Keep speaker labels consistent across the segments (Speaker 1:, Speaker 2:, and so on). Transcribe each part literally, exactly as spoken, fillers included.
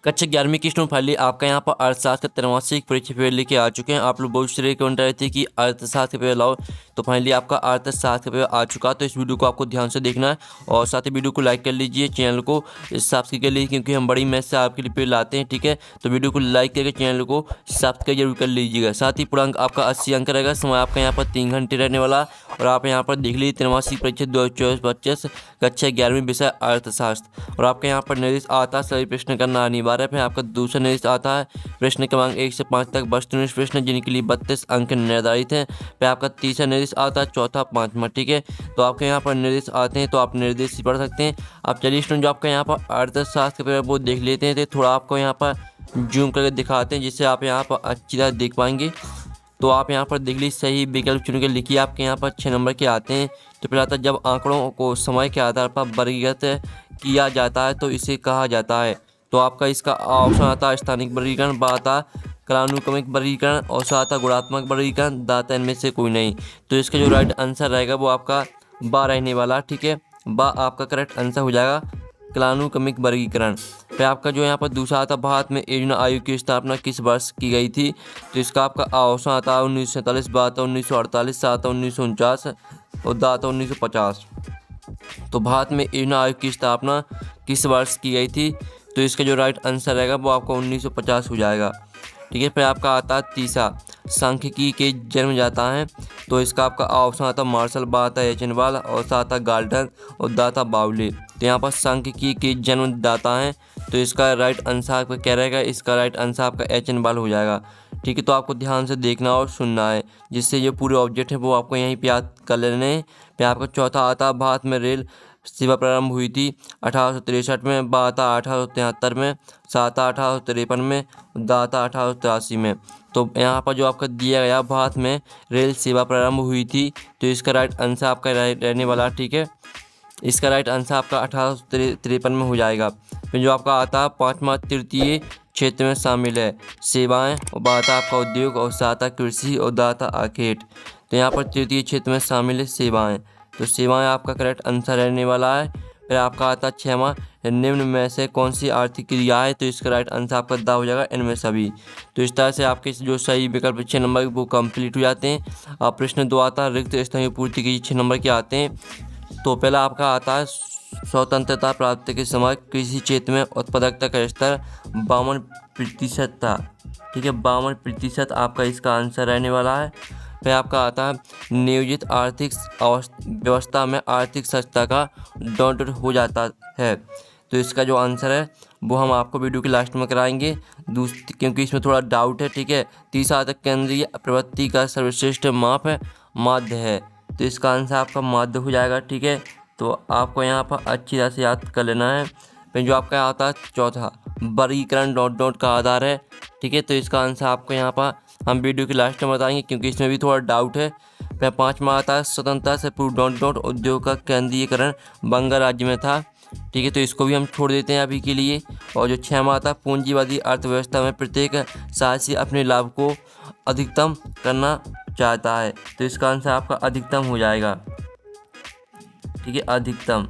Speaker 1: कक्षा ग्यारहवीं की स्टूडेंट फाइनली आपका यहाँ पर अर्थशास्त्र का त्रैमासिक परीक्षा पेपर लेके आ चुके हैं। आप लोग बहुत सारे कमेंट रहे थे कि अर्थशास्त्र का पेपर लाओ, तो फाइनली आपका अर्थशास्त्र का पेपर आ चुका। तो इस वीडियो को आपको ध्यान से देखना है और साथ ही वीडियो को लाइक कर लीजिए, चैनल को सब्सक्राइब कर लीजिए क्योंकि हम बड़ी मैथ से आपके लिए पेपर लाते हैं। ठीक है, तो वीडियो को लाइक करके चैनल को सब्सक्राइब जरूर कर लीजिएगा। साथ ही पूरा अंक आपका अस्सी अंक रहेगा। समय आपका यहाँ पर तीन घंटे रहने वाला और आप यहाँ पर देख लीजिए त्रैमासिक परीक्षा दो हज़ार चौबीस पच्चीस कक्षा ग्यारहवीं विषय अर्थशास्त्र। और आपके यहाँ पर निर्देश आता है सभी प्रश्न करना अनिवार्य है। फिर आपका दूसरा निर्देश आता है प्रश्न क्रमांक एक से पाँच तक वस्तुनिष्ठ प्रश्न जिनके लिए बत्तीस अंक निर्धारित हैं। फिर आपका तीसरा निर्देश आता है चौथा पाँचवा। ठीक है, तो आपके यहाँ पर निर्देश आते हैं तो आप निर्देश पढ़ सकते हैं। आप चलिए स्टूडेंट जो आपका यहाँ पर अर्थशास्त्र का पेपर वो देख लेते हैं, तो थोड़ा आपको यहाँ पर जूम करके दिखाते हैं जिससे आप यहाँ पर अच्छी तरह देख पाएंगे। तो आप यहाँ पर देख लीजिए सही विकल्प चुन के लिखिए। आपके यहाँ पर छः नंबर के आते हैं। तो फिर आता है जब आंकड़ों को समय के आधार पर वर्गीकृत किया जाता है तो इसे कहा जाता है। तो आपका इसका ऑप्शन आता है स्थानिक वर्गीकरण, बा आता कालानुक्रमिक वर्गीकरण और सा आता गुणात्मक वर्गीकरण, दाता इनमें से कोई नहीं। तो इसका जो राइट आंसर रहेगा वो आपका बा रहने वाला। ठीक है, बा आपका करेक्ट आंसर हो जाएगा कालानुक्रमिक वर्गीकरण। फिर आपका जो यहाँ पर दूसरा आता भारत में योजना आयोग की स्थापना किस वर्ष की गई थी। तो इसका आपका ऑप्शन आता है उन्नीस सौ सैंतालीस, बा आता उन्नीस सौ अड़तालीस, सा आता उन्नीस सौ उनचास और दा आता उन्नीस सौ पचास। तो भारत में योजना आयोग की स्थापना किस वर्ष की गई थी। तो इसका जो राइट आंसर रहेगा वो आपका उन्नीस सौ पचास हो जाएगा। ठीक है, फिर आपका आता है तीसरा सांख्यिकी के जन्म जाता है। तो इसका आपका ऑप्शन आता मार्शल, बा आता एचनवाल और सा आता गार्डन और दाता बावले। तो यहाँ पर सांख्यिकी के जन्मदाता हैं तो इसका राइट आंसर आपका क्या रहेगा, इसका राइट आंसर आपका एचनवाल हो जाएगा। ठीक है, तो आपको ध्यान से देखना और सुनना है जिससे ये पूरे ऑब्जेक्ट है वो आपको यहीं पे याद कर लेने हैं। फिर आपका चौथा आता भारत में रेल सेवा प्रारंभ हुई थी अठारह सौ तिरसठ में, बा आता अठारह सौ तिहत्तर में, सा आता अठारह सौ तिरपन में, दा आता अठारह सौ तिरासी में। तो यहाँ पर जो आपका दिया गया भारत में रेल सेवा प्रारंभ हुई थी तो इसका राइट आंसर आपका रहने वाला। ठीक है, इसका राइट आंसर आपका अठारह सौ तिरपन में हो जाएगा। फिर जो आपका आता है पाँचवा तृतीय क्षेत्र में शामिल है सेवाएं और बा आता आपका उद्योग और सा आता कृषि और दा आता आखेट। तो यहाँ पर तृतीय क्षेत्र में शामिल है सेवाएं, तो सेवाएं आपका करेक्ट आंसर रहने वाला है। फिर आपका आता छठवां निम्न में से कौन सी आर्थिक क्रिया है। तो इसका राइट आंसर आपका दा हो जाएगा इनमें सभी। तो इस तरह से आपके जो सही विकल्प छः नंबर वो कंप्लीट हो जाते हैं। अब प्रश्न दो आता है रिक्त स्थान की पूर्ति की छः नंबर के आते हैं। तो पहला आपका आता है स्वतंत्रता प्राप्ति के समय कृषि क्षेत्र में उत्पादकता का स्तर बावन प्रतिशत था। ठीक है, बावन प्रतिशत आपका इसका आंसर रहने वाला है। फिर आपका आता है नियोजित आर्थिक व्यवस्था में आर्थिक सस्ता का डॉट हो जाता है। तो इसका जो आंसर है वो हम आपको वीडियो के लास्ट में कराएंगे दूसरी क्योंकि इसमें थोड़ा डाउट है। ठीक है, तीसरा आता केंद्रीय प्रवृत्ति का सर्वश्रेष्ठ माप है माध्य है। तो इसका आंसर आपका माध्य हो जाएगा। ठीक है, तो आपको यहाँ पर अच्छी तरह से याद कर लेना है। फिर जो आपका आता है चौथा वर्गीकरण डॉट डॉट का आधार है। ठीक है, तो इसका आंसर आपको यहाँ पर हम वीडियो के लास्ट में बताएंगे क्योंकि इसमें भी थोड़ा डाउट है। फिर पाँचवा आता है स्वतंत्रता से पूर्व डॉट डॉट उद्योग का केंद्रीयकरण बंगाल राज्य में था। ठीक है, तो इसको भी हम छोड़ देते हैं अभी के लिए। और जो छठवां आता है पूंजीवादी अर्थव्यवस्था में प्रत्येक साहसी अपने लाभ को अधिकतम करना चाहता है। तो इसका आंसर आपका अधिकतम हो जाएगा। ठीक है, अधिकतम।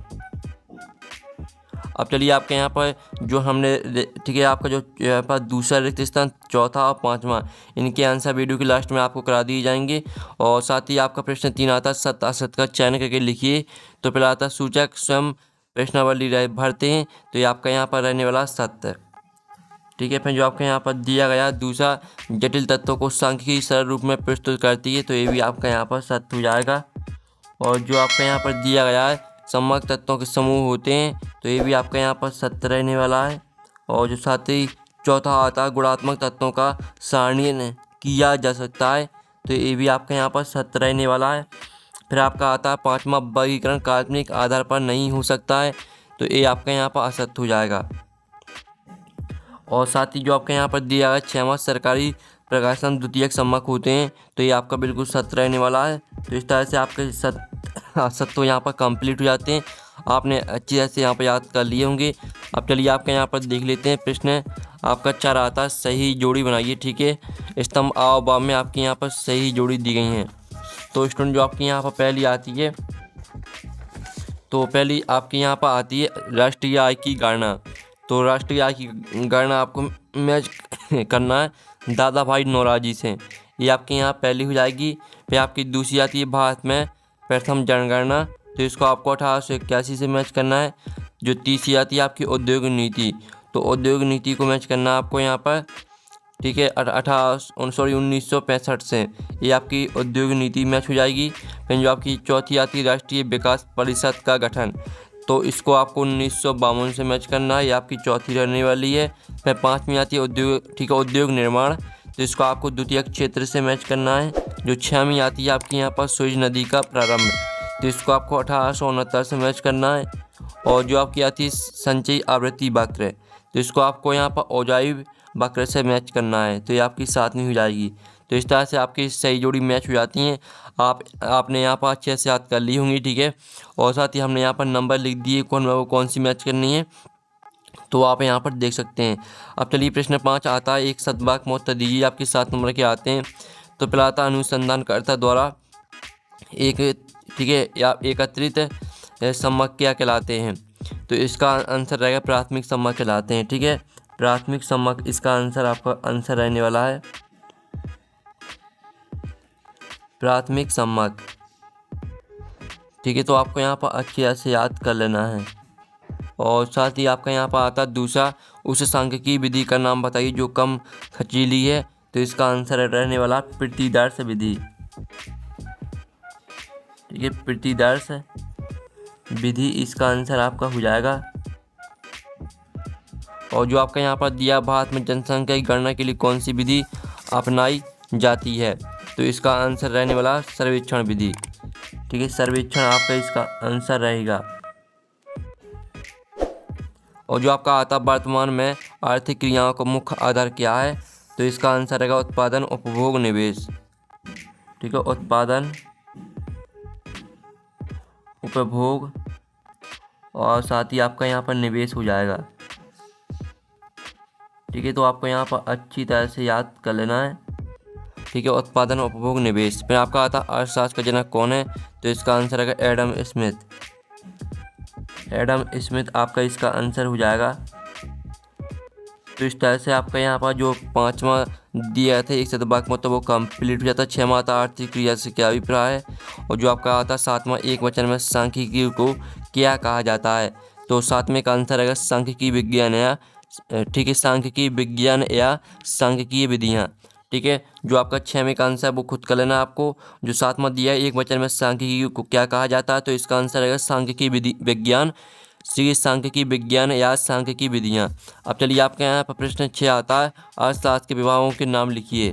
Speaker 1: अब चलिए आपके यहाँ पर जो हमने ठीक है आपका जो यहाँ पर दूसरा रिक्त स्थान चौथा और पाँचवा इनके आंसर वीडियो के लास्ट में आपको करा दिए जाएंगे। और साथ ही आपका प्रश्न तीन आता है सत्य असत्य का चयन करके लिखिए। तो पहला आता सूचक स्वयं प्रश्नावली भरते हैं तो ये आपका यहाँ पर रहने वाला सत्य। ठीक है, फिर जो आपके यहाँ पर दिया गया दूसरा जटिल तत्वों को सांख्यिकी सरल रूप में प्रस्तुत करती है तो ये भी आपका यहाँ पर सत्य हो जाएगा। और जो आपका यहाँ पर दिया गया है सम्मक तत्वों के समूह होते हैं तो ये भी आपका यहाँ पर सत्य रहने वाला है। और जो साथ ही चौथा आता है गुणात्मक तत्वों का सारणीय किया जा सकता है तो ये भी आपका यहाँ पर सत्य रहने वाला है। फिर आपका आता है पाँचवा वर्गीकरण काल्पनिक आधार पर नहीं हो सकता है तो ये आपका यहाँ पर असत्य हो जाएगा। और साथ ही जो आपका यहाँ पर दिया गया छठवां सरकारी प्रकाशन द्वितीयक सम्मक होते हैं तो ये आपका बिल्कुल सत्य रहने वाला है। तो इस तरह से आपके सत्य सत्य यहाँ पर कंप्लीट हो जाते हैं। आपने अच्छी तरह से यहाँ पर याद कर लिए होंगे। अब चलिए आपके यहाँ पर देख लेते हैं प्रश्न आपका चार आता है सही जोड़ी बनाइए। ठीक है, स्तंभ आ बा में आपकी यहाँ पर सही जोड़ी दी गई हैं। तो स्टूडेंट जो आपकी यहाँ पर पहली आती है तो पहली आपकी यहाँ पर आती है राष्ट्रीय आय की गणना। तो राष्ट्रीय आय की गणना आपको मैच करना है दादा भाई नौरोजी से, ये आपके यहाँ पहली हो जाएगी। फिर आपकी दूसरी आती है भारत में प्रथम जनगणना, तो इसको आपको अठारह सौ इक्यासी से मैच करना है। जो तीसरी आती है आपकी उद्योग नीति, तो उद्योग नीति को मैच करना है आपको यहाँ पर, ठीक है, अठारह सॉरी उन्नीस सौ पैंसठ से, ये आपकी उद्योग नीति मैच हो जाएगी। फिर जो आपकी चौथी आती है राष्ट्रीय विकास परिषद का गठन, तो इसको आपको उन्नीस सौ बावन से मैच करना है, ये आपकी चौथी रहने वाली है। फिर पाँचवीं आती है उद्योग, ठीक है, उद्योग निर्माण, तो इसको आपको द्वितीय क्षेत्र से मैच करना है। जो छवीं आती है आपकी यहाँ पर सुएज नदी का प्रारंभ, तो इसको आपको अठारह सौ उनहत्तर से मैच करना है। और जो आपकी आती है संचयी आवृत्ति वक्र, तो इसको आपको यहाँ पर औजाई वक्र से मैच करना है, तो ये आपकी सातवीं हो जाएगी। तो इस तरह से आपकी सही जोड़ी मैच हो जाती हैं। आप आपने यहाँ पर अच्छे से याद कर ली होंगी, ठीक है। और साथ ही हमने यहाँ पर नंबर लिख दिए कौन वो कौन सी मैच करनी है, तो आप यहाँ पर देख सकते हैं। अब चलिए प्रश्न पाँच आता है, एक सदवाक्य में उत्तर दीजिए। आपके सात नंबर के आते हैं। तो पहला अनुसंधानकर्ता द्वारा एक, ठीक है, या एकत्रित सम्मक क्या कहलाते हैं, तो इसका आंसर रहेगा प्राथमिक सम्मक कहलाते हैं, ठीक है। प्राथमिक सम्मक इसका आंसर आपका आंसर रहने वाला है प्राथमिक सम्मक, ठीक है। तो आपको यहाँ पर अच्छे से याद कर लेना है। और साथ ही आपका यहाँ पर आता है दूसरा, उस सांख्यिकी विधि का नाम बताइए जो कम खर्चीली है, तो इसका आंसर रहने वाला प्रतिदर्श विधि, ठीक है, प्रतिदर्श विधि इसका आंसर आपका हो जाएगा। और जो आपका यहाँ पर दिया, भारत में जनसंख्या की गणना के लिए कौन सी विधि अपनाई जाती है, तो इसका आंसर रहने वाला सर्वेक्षण विधि, ठीक है, सर्वेक्षण आपका इसका आंसर रहेगा। और जो आपका आता वर्तमान में आर्थिक क्रियाओं का मुख्य आधार क्या है, तो इसका आंसर रहेगा उत्पादन, उपभोग, निवेश, ठीक है, उत्पादन, उपभोग और साथ ही आपका यहाँ पर निवेश हो जाएगा, ठीक है। तो आपको यहाँ पर अच्छी तरह से याद कर लेना है, ठीक है, उत्पादन, उपभोग, निवेश। फिर आपका आता अर्थशास्त्र का जनक कौन है, तो इसका आंसर है एडम स्मिथ, एडम स्मिथ आपका इसका आंसर हो जाएगा। तो इस तरह से आपका यहाँ पर जो पांचवा दिया था एक सदवाक्य में, तो वो कंप्लीट हो जाता है। छठवां आता आर्थिक क्रिया से क्या अभिप्राय है, और जो आपका आता सातवां एक वचन में सांख्यिकी को क्या कहा जाता है, तो सातवें का आंसर है सांख्यिकी विज्ञान या, ठीक है, सांख्यिकी विज्ञान या सांख्यिकीय विधियाँ, ठीक है। जो आपका छठवें का आंसर वो खुद कर लेना आपको। जो सातवां दिया है एक वचन में सांख्यिकी को क्या कहा जाता है, तो इसका आंसर है सांख्यिकी विधि विज्ञान, सांख्यिकी विज्ञान या सांख्यिकी विधियाँ। अब चलिए आपके यहाँ पर प्रश्न छः आता है, अर्थशास्त्र के विभागों के नाम लिखिए।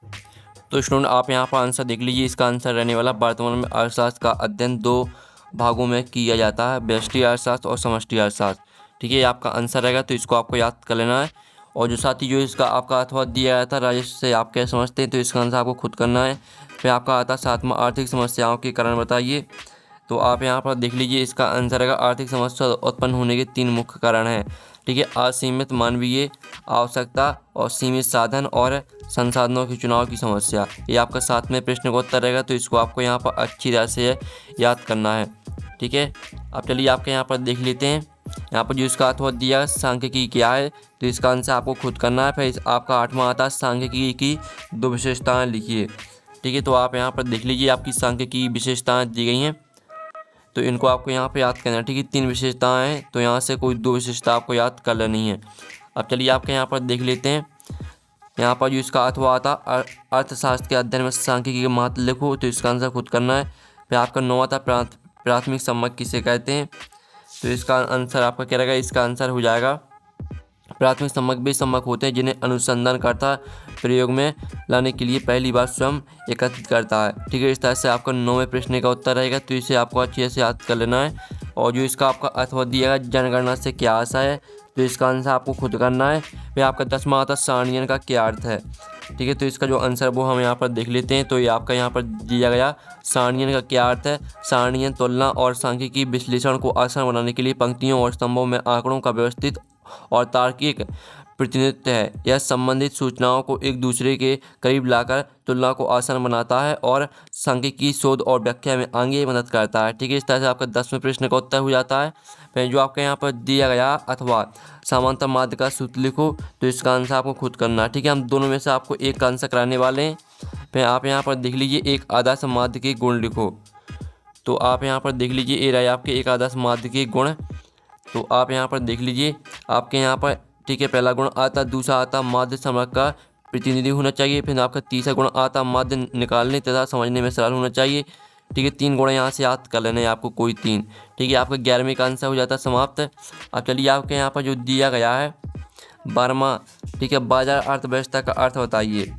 Speaker 1: तो स्टूडेंट आप यहाँ पर आंसर देख लीजिए, इसका आंसर रहने वाला वर्तमान में अर्थशास्त्र का अध्ययन दो भागों में किया जाता है, व्यष्टि अर्थशास्त्र और समष्टि अर्थशास्त्र, ठीक है, आपका आंसर रहेगा। तो इसको आपको याद कर लेना है। और जो साथ ही जो इसका आपका अथवा दिया गया था राजस्व से आप क्या समझते हैं, तो इसका आंसर आपको खुद करना है। फिर आपका आता सातवां आर्थिक समस्याओं के कारण बताइए, तो आप यहाँ पर देख लीजिए, इसका आंसर रहेगा आर्थिक समस्या उत्पन्न होने के तीन मुख्य कारण हैं, ठीक है, असीमित मानवीय आवश्यकता और सीमित साधन और संसाधनों के चुनाव की समस्या। ये आपका सातवें प्रश्न का उत्तर रहेगा। तो इसको आपको यहाँ पर अच्छी तरह से याद करना है, ठीक है। अब चलिए आपके यहाँ पर देख लेते हैं, यहाँ पर जो इसका अथवा दिया सांख्यिकी क्या है, तो इसका आंसर आपको खुद करना है। फिर आपका आठवां आता है सांख्यिकी की दो विशेषताएं लिखिए, ठीक है। तो आप यहाँ पर देख लीजिए, आपकी सांख्यिकी विशेषताएं दी गई हैं, तो इनको आपको यहाँ पे याद करना है, ठीक है। तीन विशेषताएं हैं, तो यहाँ से कोई दो विशेषता आपको याद कर लेनी है। अब चलिए आपके यहाँ पर देख लेते हैं, यहाँ पर जो इसका अथवा आता अर्थशास्त्र के अध्ययन में सांख्यिकी का महत्व लिखो, तो इसका आंसर खुद करना है। फिर आपका नौवां था प्राथमिक सम्मक किसे कहते हैं, तो इसका आंसर आपका क्या रहेगा, इसका आंसर हो जाएगा प्राथमिक सम्मक वे सम्मक होते हैं जिन्हें अनुसंधानकर्ता प्रयोग में लाने के लिए पहली बार स्वयं एकत्रित करता है, ठीक है। इस तरह से आपका नौवें प्रश्न का उत्तर रहेगा, तो इसे आपको अच्छे से याद कर लेना है। और जो इसका आपका अथवा दिया गया जनगणना से क्या आशा है, तो इसका आंसर आपको खुद करना है। फिर आपका दसवां आता सारणियन का क्या अर्थ है, ठीक है। तो इसका जो आंसर वो हम यहाँ पर देख लेते हैं। तो ये आपका यहाँ पर दिया गया सारणियन का क्या अर्थ है, सारणियन तुलना और सांख्यिकी विश्लेषण को आसान बनाने के लिए पंक्तियों और स्तंभों में आंकड़ों का व्यवस्थित और तार्किक प्रतिनिधित्व है। यह संबंधित सूचनाओं को एक दूसरे के करीब लाकर तुलना को आसान बनाता है और सांख्यिकी शोध और व्याख्या में आगे मदद करता है। ठीक है, इस तरह से आपका दसवें प्रश्न का उत्तर हो जाता है। फिर जो आपके यहाँ पर दिया गया अथवा समांतर माध्य का सूत्र लिखो, तो इसका आंसर आपको खुद करना है। ठीक है, हम दोनों में से आपको एक का आंसर कराने वाले हैं। फिर आप यहाँ पर देख लीजिए एक आदर्श माध्य के गुण लिखो। तो आप यहाँ पर देख लीजिए ये रहे आपके एक आदर्श माध्य के गुण। तो आप यहाँ पर देख लीजिए आपके यहाँ पर ठीक है पहला गुण आता, दूसरा आता माध्य समग्र का प्रतिनिधि होना चाहिए। फिर आपका तीसरा गुण आता माध्य निकालने तथा समझने में सरल होना चाहिए। ठीक है, तीन गुण यहाँ से याद कर लेने आपको कोई तीन। ठीक है, आपका ग्यारहवीं का आंसर हो जाता है समाप्त। अब चलिए आपके यहाँ पर जो दिया गया है बारहवां, ठीक है, बाजार अर्थव्यवस्था का अर्थ बताइए।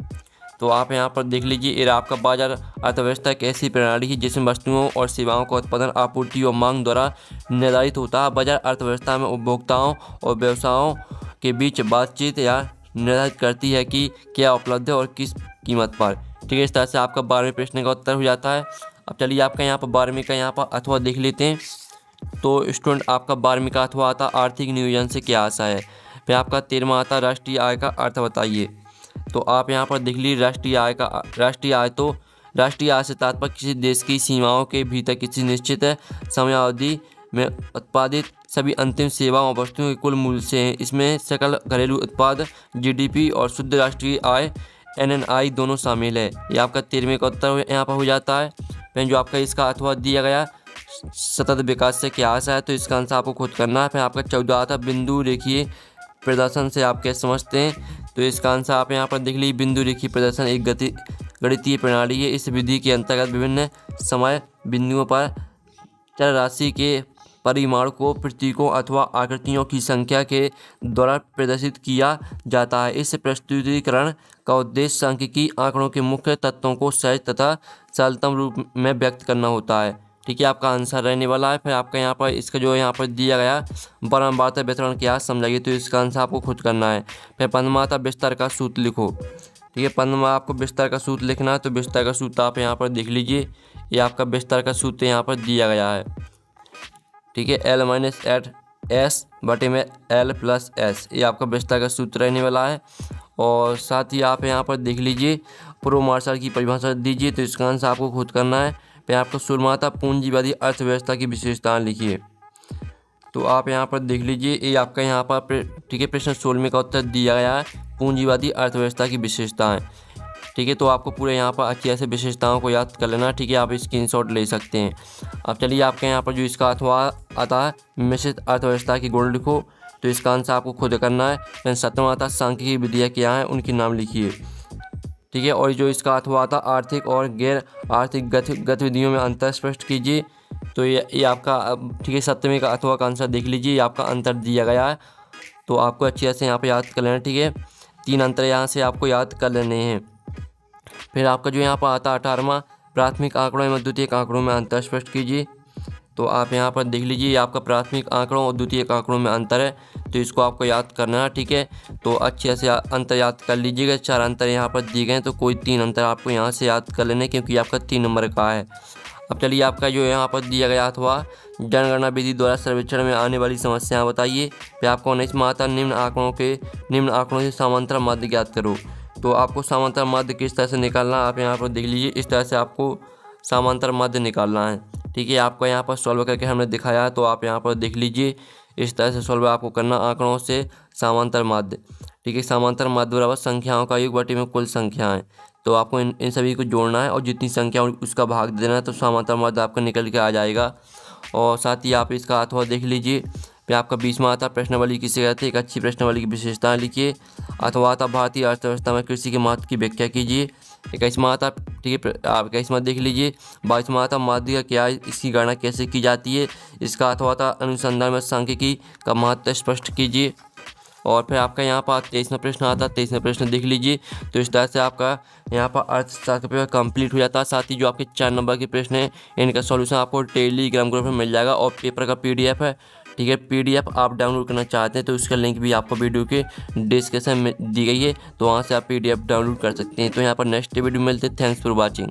Speaker 1: तो आप यहाँ पर देख लीजिए ये आपका बाजार अर्थव्यवस्था एक ऐसी प्रणाली है जिसमें वस्तुओं और सेवाओं का उत्पादन आपूर्ति और मांग द्वारा निर्धारित होता है। बाजार अर्थव्यवस्था में उपभोक्ताओं और व्यवसायों के बीच बातचीत या निर्धारित करती है कि क्या उपलब्ध है और किस कीमत पर। ठीक है, इस तरह से आपका बारहवें प्रश्न का उत्तर हो जाता है। अब चलिए आपका यहाँ पर बारहवीं का यहाँ पर अथवा देख लेते हैं। तो स्टूडेंट आपका बारहवीं का अथवा आता आर्थिक नियोजन से क्या आशा है। फिर आपका तेरहवां आता राष्ट्रीय आय का अर्थ बताइए। तो आप यहाँ पर देख लीजिए राष्ट्रीय आय का राष्ट्रीय आय तो राष्ट्रीय आय से तात्पर्य किसी देश की सीमाओं के भीतर किसी निश्चित समयावधि में उत्पादित सभी अंतिम सेवाओं और वस्तुओं के कुल मूल्य से है। इसमें सकल घरेलू उत्पाद जीडीपी और शुद्ध राष्ट्रीय आय एनएनआई दोनों शामिल है। ये आपका तेरहवें का उत्तर यहाँ पर हो जाता है। फिर जो आपका इसका अथवा दिया गया सतत विकास से क्या आशा है, तो इसका आंसर आपको खुद करना है। फिर आपका चौदह आता बिंदु रेखीय प्रदर्शन से आप कैसे समझते हैं। तो इसका आंसर आप यहाँ पर देख लीजिए बिंदु रेखीय प्रदर्शन एक गति गणितीय प्रणाली है। इस विधि के अंतर्गत विभिन्न समय बिंदुओं पर चर राशि के परिमाण को प्रतीकों अथवा आकृतियों की संख्या के द्वारा प्रदर्शित किया जाता है। इस प्रस्तुतिकरण का उद्देश्य सांख्यिकी आंकड़ों के मुख्य तत्वों को सहज तथा सरलतम रूप में व्यक्त करना होता है। ठीक है, आपका आंसर रहने वाला है। फिर आपका यहाँ पर इसका जो यहाँ पर दिया गया बारंबारता वितरण क्या समझाइए, तो इसका आंसर आपको खुद करना है। फिर पंद्रहवां विस्तार का सूत्र लिखो। ठीक है, पंद्रहवां आपको विस्तार का सूत्र लिखना है। तो विस्तार का सूत्र आप यहाँ पर देख लीजिए, ये आपका विस्तार का सूत्र यहाँ पर दिया गया है। ठीक है, एल माइनस एट एस बटे में एल प्लस एस, ये आपका विस्तार का सूत्र रहने वाला है। और साथ ही आप यहाँ पर देख लीजिए प्रो मार्शल की परिभाषा दीजिए, तो इसका आंसर आपको खुद करना है। फिर आपको शुरुआता पूंजीवादी अर्थव्यवस्था की विशेषताएं लिखिए। तो आप यहाँ पर देख लीजिए ये आपका यहाँ पर ठीक है प्रश्न सोलहवें का उत्तर दिया गया है पूंजीवादी अर्थव्यवस्था की विशेषताएं। ठीक है, तो आपको पूरे यहाँ पर अच्छी ऐसे विशेषताओं को याद कर लेना। ठीक है, आप स्क्रीनशॉट ले सकते हैं। अब चलिए आपके यहाँ पर जो इसका अथवा आता है मिश्रित अर्थव्यवस्था की गुण लिखो। तो इसका आंसर आपको खुद करना है। फिर सत्रहवां आता सांख्यिकी विधियाँ क्या हैं उनके नाम लिखिए। ठीक है, और जो इसका अथवा आता आर्थिक और गैर आर्थिक गतिविधियों में अंतर स्पष्ट कीजिए। तो ये ये आपका ठीक है सप्तमी का अथवा का आंसर देख लीजिए, ये आपका अंतर दिया गया है। तो आपको अच्छी तरह से यहाँ पे याद कर लेना। ठीक है, तीन अंतर यहाँ से आपको याद कर लेने हैं। फिर आपका जो यहाँ पर आता अठारहवां प्राथमिक आंकड़ों एवं द्वितीयक आंकड़ों में अंतर स्पष्ट कीजिए। तो आप यहाँ पर देख लीजिए, ये आपका प्राथमिक आंकड़ों और द्वितीयक आंकड़ों में अंतर है, तो इसको आपको याद करना है। ठीक है, तो अच्छे से अंतर याद कर लीजिएगा। चार अंतर यहाँ पर दिए गए हैं, तो कोई तीन अंतर आपको यहाँ से याद कर लेने, क्योंकि आपका तीन नंबर का है। अब चलिए आपका जो यहाँ पर दिया गया अथवा जनगणना विधि द्वारा सर्वेक्षण में आने वाली समस्याएं बताइए। फिर आपको उन्नीसवां आता निम्न आंकड़ों के निम्न आंकड़ों से समांतर माध्य ज्ञात करो। तो आपको समांतर माध्य किस तरह से निकालना है आप यहाँ पर देख लीजिए, इस तरह से आपको समांतर माध्य निकालना है। ठीक है, आपको यहाँ पर सॉल्व करके हमने दिखाया है, तो आप यहाँ पर देख लीजिए इस तरह से सॉल्व आपको करना आंकड़ों से समांतर माध्य। ठीक है, समांतर माध्य बराबर संख्याओं का योग बटे में कुल संख्याएं। तो आपको इन इन सभी को जोड़ना है और जितनी संख्या उसका भाग देना है, तो समांतर माध्य आपका निकल के आ जाएगा। और साथ ही आप इसका अथवा देख लीजिए। फिर आपका बीसवां आता प्रश्नावली किसे कहते हैं, एक अच्छी प्रश्नावली की विशेषताएं लिखिए। अथवा आता भारतीय अर्थव्यवस्था में कृषि के महत्व की व्याख्या कीजिए। इक्कीसवां आता ठीक है आप इक्कीसवां देख लीजिए। बाईसवां आता माध्य का क्या है, इसकी गणना कैसे की जाती है। इसका अथवा आता अनुसंधान में सांख्यिकी का महत्व स्पष्ट कीजिए। और फिर आपका यहाँ पर तेईसवां प्रश्न आता है, तेईसवां प्रश्न देख लीजिए। तो इस तरह से आपका यहाँ पर अर्थशास्त्र पेपर कंप्लीट हो जाता है। साथ ही जो आपके चार नंबर के प्रश्न हैं इनका सॉल्यूशन आपको टेलीग्राम ग्रुप में मिल जाएगा और पेपर का पीडीएफ है। ठीक है, पीडीएफ आप डाउनलोड करना चाहते हैं तो उसका लिंक भी आपको वीडियो के डिस्क्रिप्शन में दी गई है, तो वहाँ से आप पीडीएफ डाउनलोड कर सकते हैं। तो यहाँ पर नेक्स्ट वीडियो मिलते हैं। Thanks for watching.